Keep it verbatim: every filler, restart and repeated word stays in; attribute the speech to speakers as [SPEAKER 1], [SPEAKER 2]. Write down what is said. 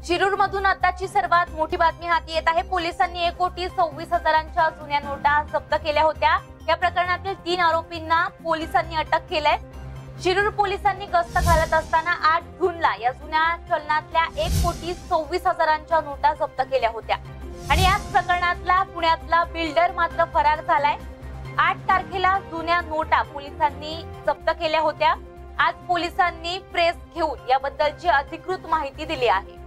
[SPEAKER 1] शिरूर मधून आताची सर्वात मोठी बातमी हाती येत आहे। पोलिसांनी एक कोटी सव्वीस हजारांच्या जुन्या नोटा जप्त केल्या होत्या। या प्रकरणातील तीन आरोपींना पोलिसांनी अटक केलंय। शिरूर पोलिसांनी गस्त घालत असताना आठ जूनला या जुन्या चलनातल्या एक कोटी सव्वीस हजारांच्या नोटा जप्त केल्या होत्या आणि याच प्रकरणातला पुण्यातला बिल्डर मात्र फरार झालाय। आठ तारखेला जुन्या नोटा पोलिसांनी जप्त केल्या होत्या। आज पोलिसांनी प्रेस घेऊन याबद्दलची अधिकृत माहिती दिली आहे।